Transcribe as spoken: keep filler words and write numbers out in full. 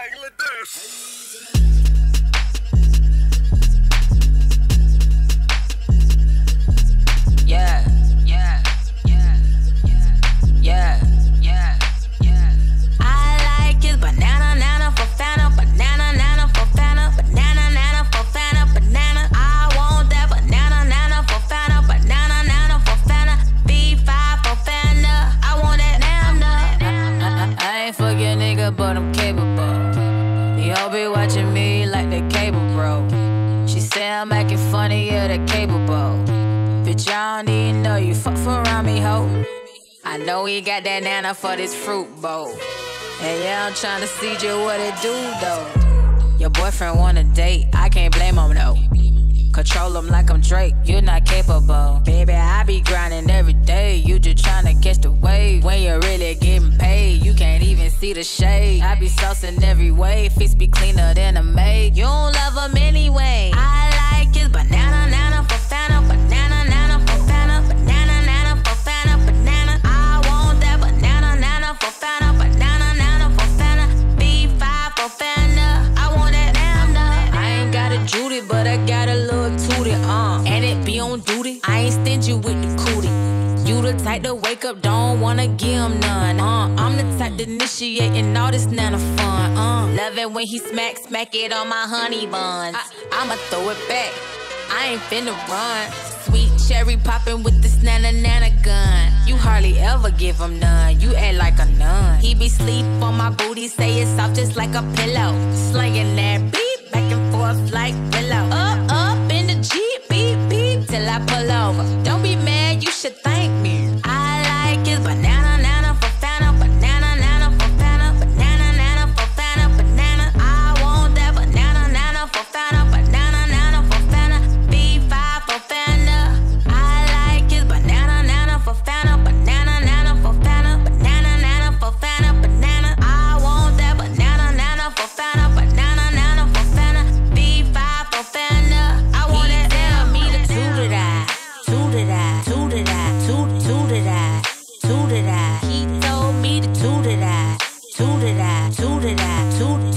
Bangladesh. Yeah, yeah, yeah, yeah, yeah, yeah, yeah. I like it banana, nana for Fanta, banana, nana for Fanta, banana, nana for Fanta, banana. I want that banana, nana for Fanta, banana, nana for Fanta, B five for Fanta. I want that nana. I, I, I ain't fuck your nigga, but I'm capable. Y'all be watching me like the cable bro. She say I'm acting funny, yeah, the capable. Bitch, I don't even know you, fuck around me, ho. I know he got that nana for this fruit bowl. And yeah, I'm tryna see you what it do, though. Your boyfriend want a date, I can't blame him, no. Control him like I'm Drake, you're not capable. Baby, I be grinding every day, you just tryna catch the wave. When you're really getting paid, you can't even see the shade. I be saucing every way, face be cleaner than a maid. You don't love him anyway. I like his banana, nana for Fanta, banana, nana for Fanta, banana, nana for Fanta, banana. I want that banana, nana for Fanta, banana, nana for Fanta, B five for Fanta. I want that nana. I ain't got a Judy, but I got a little tootie, uh. And it be on duty, I ain't stingy with the cootie. You the type to wake up, don't wanna give him none, uh. I'm the type to initiate and all this nana fun, uh. Love it when he smack, smack it on my honey buns. I, I'ma throw it back, I ain't finna run. Sweet cherry popping with this nana nana gun. You hardly ever give him none, you act like a nun. He be sleep on my booty, say it's soft just like a pillow. Slinging that beat, back and forth like pillow. Up, up in the Jeep, beep, beep, till I pull over. Don't be mad, you should thank me. I like his banana, nana for Fanta, banana, nana for Fanta, banana, nana for Fanta, banana. I want that banana, nana for Fanta, banana, nana for Fanta, B five for Fanta. I like his banana, nana for Fanta, banana, nana for Fanta, banana, nana for Fanta, banana. I want that banana, nana for Fanta, banana, nana for Fanta, B five for Fanta. I want that. Tell me the two to die, two to die, two to die, two two to die, two to die. He told me the two to die, two to die, two to die, two.